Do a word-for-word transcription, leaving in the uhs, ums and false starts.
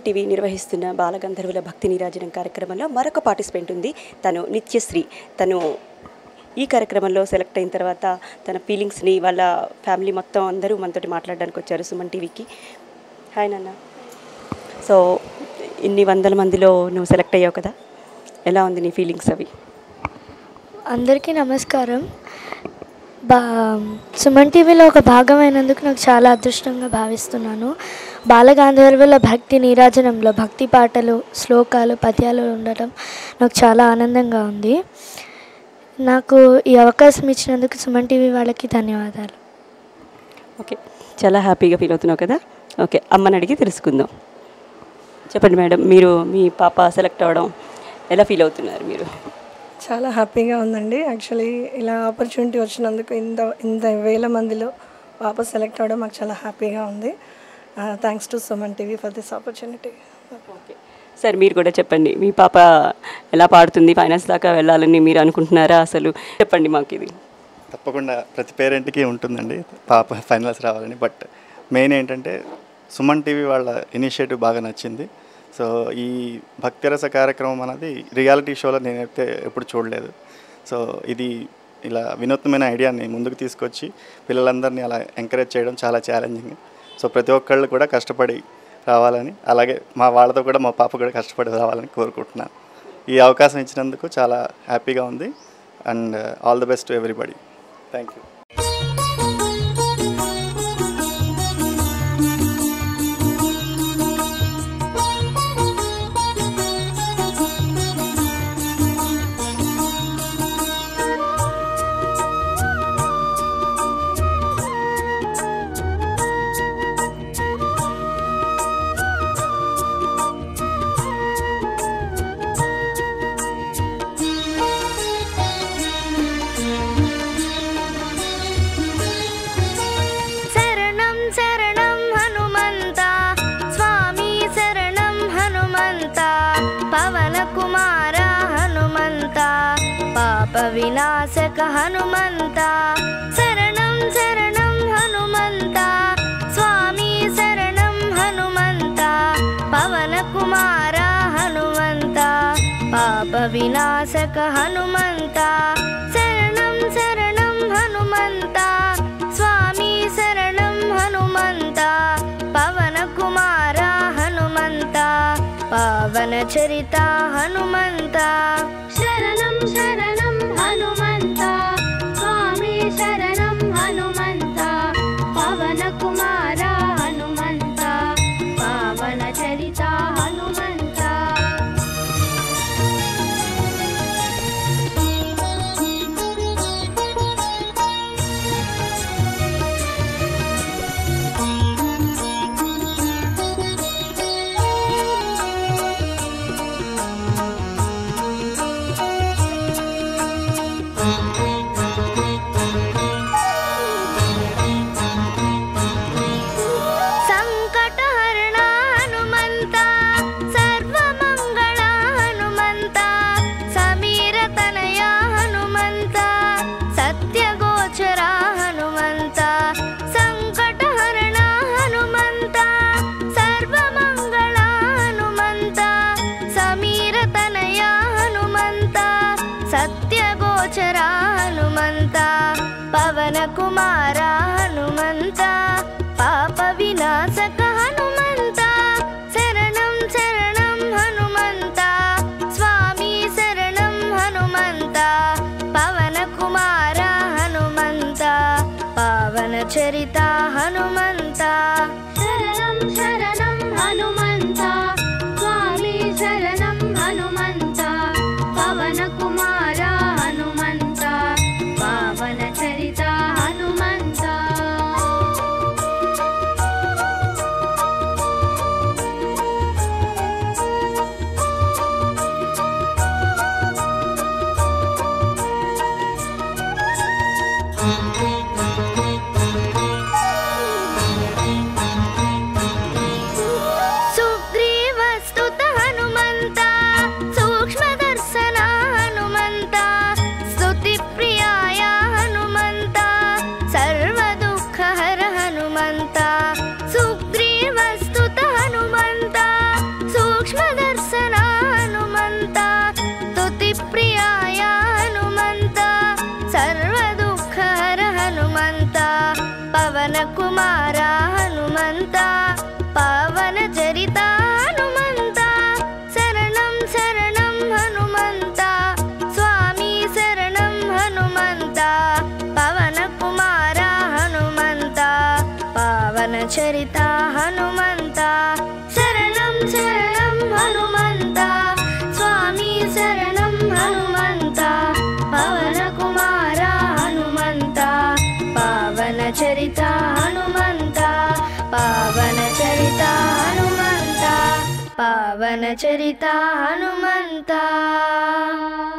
TV నిర్వహిస్తున్న బాలగంధర్వుల భక్తి నీరాజనం కార్యక్రమంలో మరొక పార్టిసిపెంట్ ఉంది. తను నిత్యశ్రీ. తను ఈ కార్యక్రమంలో సెలెక్ట్ అయిన తర్వాత తన ఫీలింగ్స్ని వాళ్ళ ఫ్యామిలీ మొత్తం అందరూ మనతోటి మాట్లాడడానికి వచ్చారు సుమన్ టీవీకి. హాయ్ నాన్న. సో ఇన్ని వందల మందిలో నువ్వు సెలెక్ట్ అయ్యావు కదా, ఎలా ఉంది నీ ఫీలింగ్స్ అవి? అందరికీ నమస్కారం. బా సుమన్ టీవీలో ఒక భాగమైనందుకు నాకు చాలా అదృష్టంగా భావిస్తున్నాను. బాలగాంధర్వుల భక్తి నీరాజనంలో భక్తి పాటలు, శ్లోకాలు, పద్యాలు ఉండటం నాకు చాలా ఆనందంగా ఉంది. నాకు ఈ అవకాశం ఇచ్చినందుకు సుమన్ టీవీ వాళ్ళకి ధన్యవాదాలు. ఓకే, చాలా హ్యాపీగా ఫీల్ అవుతున్నావు కదా. ఓకే, అమ్మని అడిగి తెలుసుకుందాం. చెప్పండి మేడం, మీరు మీ పాప సెలెక్ట్ అవ్వడం ఎలా ఫీల్ అవుతున్నారు మీరు? చాలా హ్యాపీగా ఉందండి. యాక్చువల్లీ ఇలా ఆపర్చునిటీ వచ్చినందుకు ఇంత ఇంత వేల మందిలో పాప సెలెక్ట్ అవ్వడం మాకు చాలా హ్యాపీగా ఉంది. Thanks to Suman TV for this opportunity. Okay sir, మీరు కూడా చెప్పండి, మీ పాప ఎలా పాడుతుంది? ఫైనల్స్ దాకా వెళ్ళాలని మీరు అనుకుంటున్నారా? అసలు చెప్పండి మాకు. ఇది తప్పకుండా ప్రతి పేరెంట్కి ఉంటుందండి పాప ఫైనల్స్ రావాలని. బట్ మెయిన్ ఏంటంటే సుమన్ టీవీ వాళ్ళ ఇనిషియేటివ్ బాగా నచ్చింది. సో ఈ భక్తిరస కార్యక్రమం అనేది రియాలిటీ షోలో నేనైతే ఎప్పుడు చూడలేదు. సో ఇది ఇలా వినూత్నమైన ఐడియాని ముందుకు తీసుకొచ్చి పిల్లలందరినీ అలా ఎంకరేజ్ చేయడం చాలా ఛాలెంజింగ్. సో ప్రతి ఒక్కళ్ళు కూడా కష్టపడి రావాలని, అలాగే మా వాళ్ళతో కూడా మా పాప కూడా కష్టపడి రావాలని కోరుకుంటున్నాను. ఈ అవకాశం ఇచ్చినందుకు చాలా హ్యాపీగా ఉంది. And all the best to everybody. Thank you. వినాశక హనుమంత శరణం శరణం హనుమంత, స్వామి శరణం హనుమంత, పవన కుమార హనుమంత, పాప వినాశక హనుమంత, శరణం శరణం హనుమంత, స్వామి శరణం హనుమంత, పవన కుమార హనుమంత, పావన చరిత హనుమంత, శరణం శరణం హనుమంత, స్వామి శరణం హనుమంత, పవన కుమార హనుమంత, పావన చరిత హనుమంత. చరిత హనుమంత పావన చరిత హనుమంత పావన చరిత హనుమంత